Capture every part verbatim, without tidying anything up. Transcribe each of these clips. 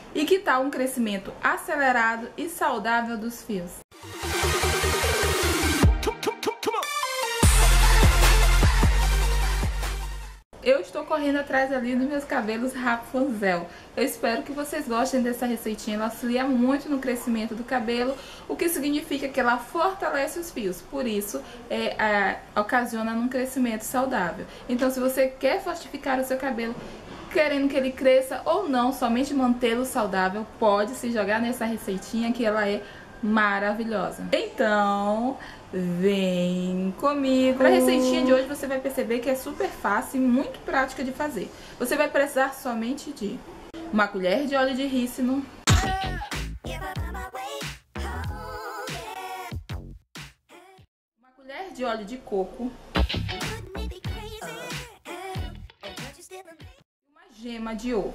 E que tal um crescimento acelerado e saudável dos fios? Eu estou correndo atrás ali dos meus cabelos Rapunzel. Eu espero que vocês gostem dessa receitinha. Ela auxilia muito no crescimento do cabelo, o que significa que ela fortalece os fios. Por isso, é, a, ocasiona um crescimento saudável. Então, se você quer fortificar o seu cabelo, querendo que ele cresça ou não, somente mantê-lo saudável, pode se jogar nessa receitinha que ela é maravilhosa. Então, vem comigo! Para a receitinha de hoje você vai perceber que é super fácil e muito prática de fazer. Você vai precisar somente de uma colher de óleo de rícino, uma colher de óleo de coco, uma gema de ovo.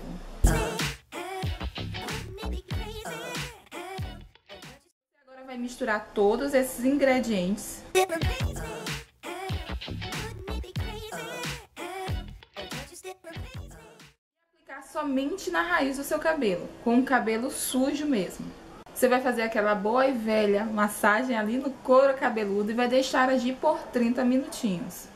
Vai misturar todos esses ingredientes. E aplicar somente na raiz do seu cabelo, com o cabelo sujo mesmo. Você vai fazer aquela boa e velha massagem ali no couro cabeludo e vai deixar agir por trinta minutinhos.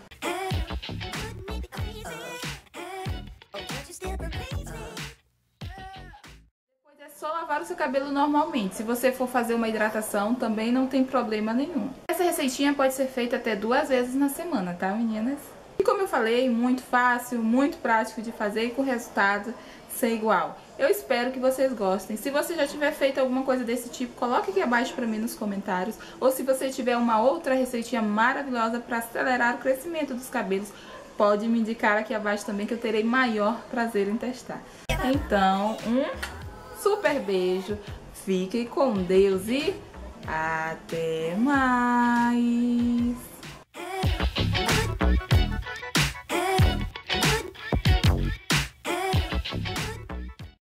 Só lavar o seu cabelo normalmente. Se você for fazer uma hidratação, também não tem problema nenhum. Essa receitinha pode ser feita até duas vezes na semana, tá, meninas? E como eu falei, muito fácil, muito prático de fazer e com resultado ser igual. Eu espero que vocês gostem. Se você já tiver feito alguma coisa desse tipo, coloque aqui abaixo pra mim nos comentários. Ou se você tiver uma outra receitinha maravilhosa para acelerar o crescimento dos cabelos, pode me indicar aqui abaixo também, que eu terei maior prazer em testar. Então, um super beijo, fiquem com Deus e até mais!